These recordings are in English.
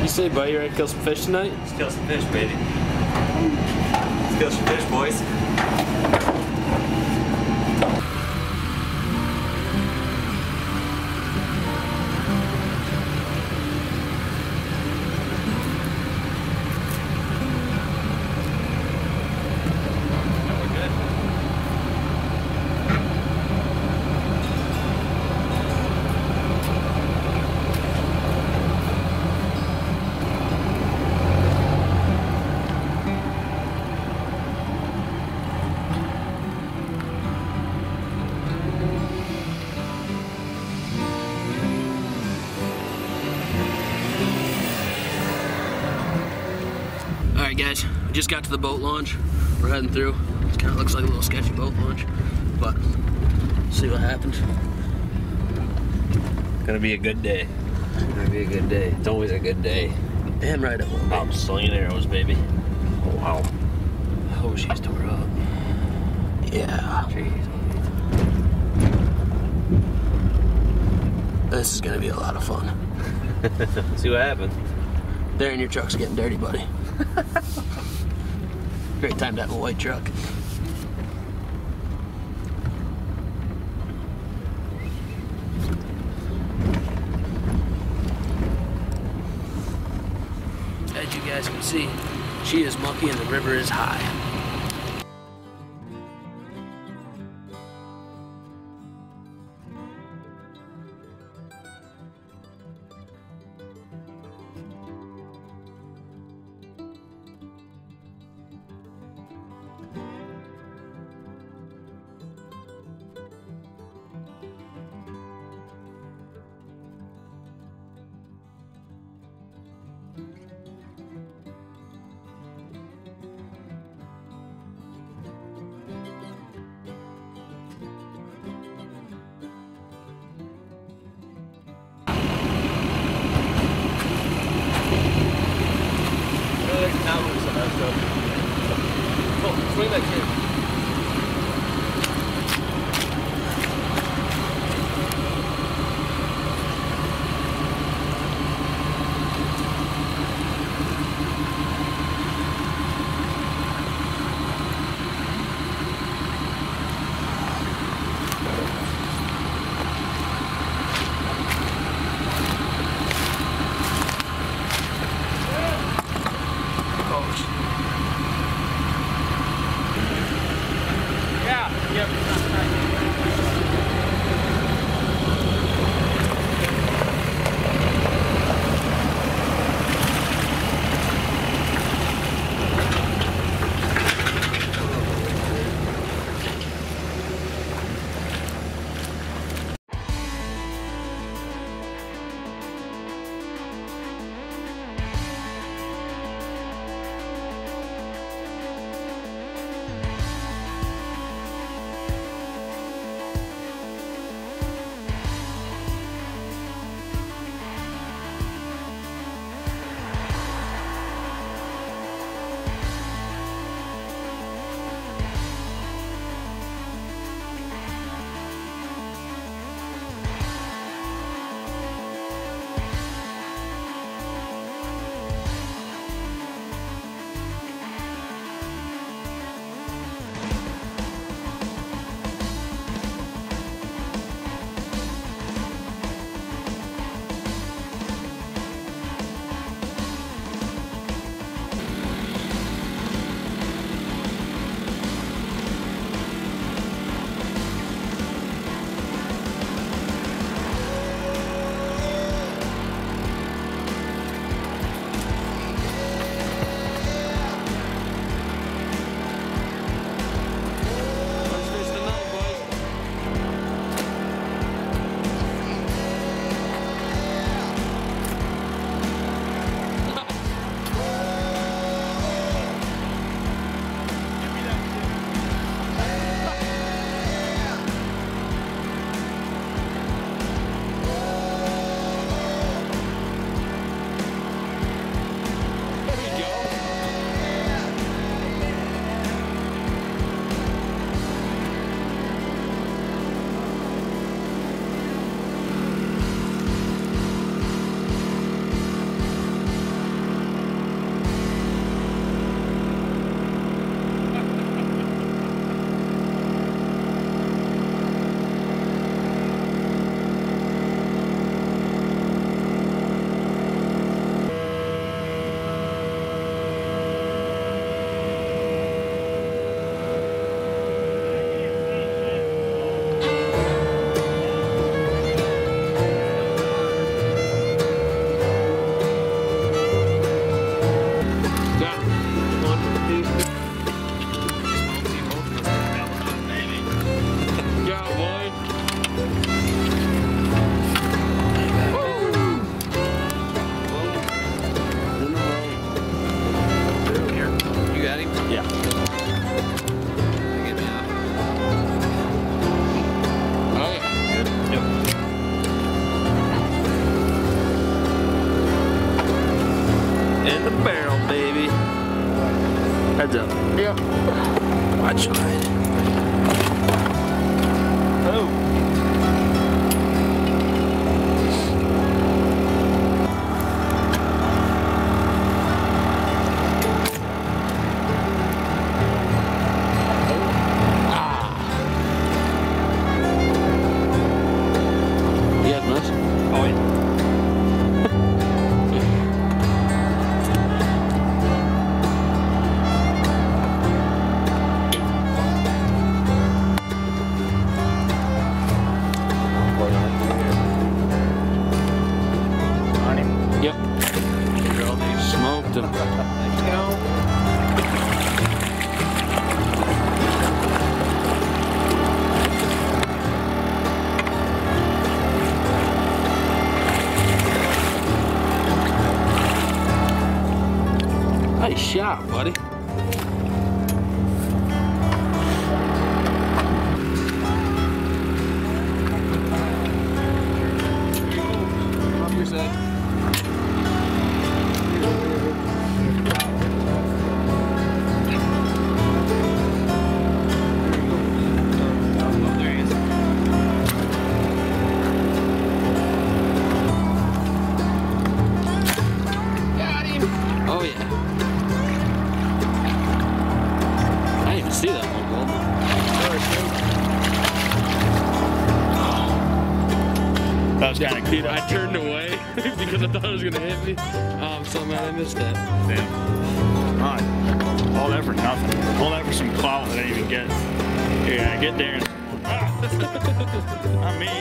You say, buddy, you ready to kill some fish tonight? Let's kill some fish, baby. Let's kill some fish, boys. Alright guys, we just got to the boat launch. We're heading through. It kind of looks like a little sketchy boat launch, but see what happens. Gonna be a good day. It's gonna be a good day. It's always a good day. And right at one. I'm slinging arrows, baby. Oh wow. Oh, she's tore up. Yeah. Jeez. This is gonna be a lot of fun. See what happens. There in your truck's getting dirty, buddy. Great time to have a white truck. As you guys can see, she is mucky and the river is high. Heads up. Yep. Watch wide. Oh. You guys miss? Oh, yeah. Yep. Smoked them. Nice shot, buddy. Up your side. Oh yeah. I didn't even see that one go. That was kind of Dude, I turned away because I thought it was gonna hit me. I'm so mad I missed that. Damn. Alright. All that for nothing. All that for some clout that I didn't even get. Yeah, get there. Not me.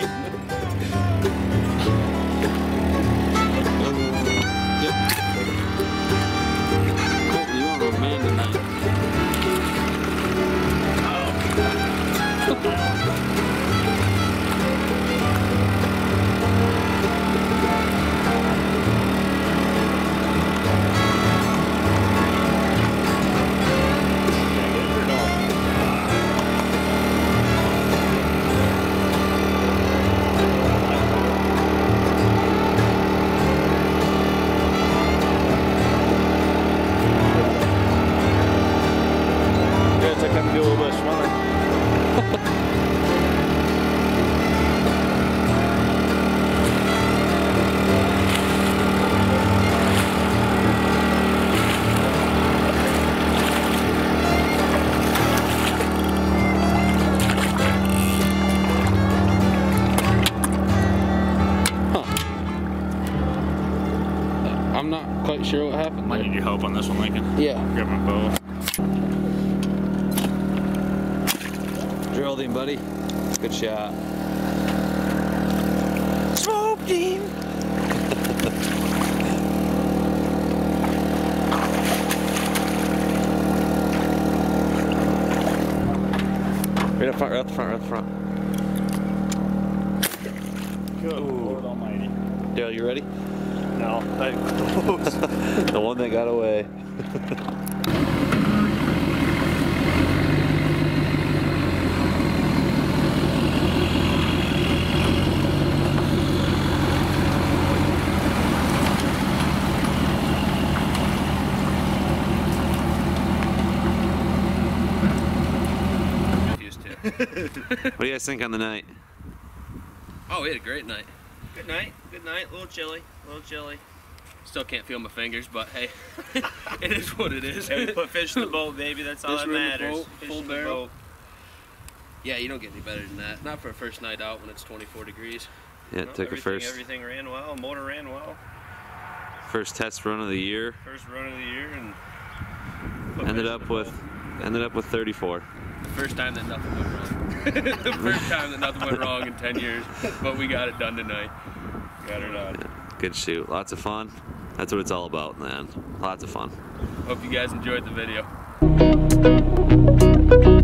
Colton, you are a man tonight. Guess I come do a little bit of swimming. I'm not quite sure what happened Might there. need your help on this one, Lincoln. Yeah. Grab my bow. Drilled him, buddy. Good shot. Smoked him! Right up front, right up front, right up front. Good Lord Almighty. Dale, you ready? No, that close. The one that got away. What do you guys think on the night? Oh, we had a great night. Good night. Good night. A little chilly. A little chilly. Still can't feel my fingers, but hey, it is what it is. Hey, we put fish in the boat, baby. That's all Fish that were in the matters. boat, Fish full in the barrel. boat. Yeah, you don't get any better than that. Not for a first night out when it's 24 degrees. Yeah, No, took a Everything ran well. Motor ran well. first test run of the year. First run of the year, and put Ended fish up in the with boat. 34. The first time that nothing went wrong. The first time that nothing went wrong in 10 years, but we got it done tonight. Got her done. Yeah, good shoot. Lots of fun. That's what it's all about, man. Lots of fun. Hope you guys enjoyed the video.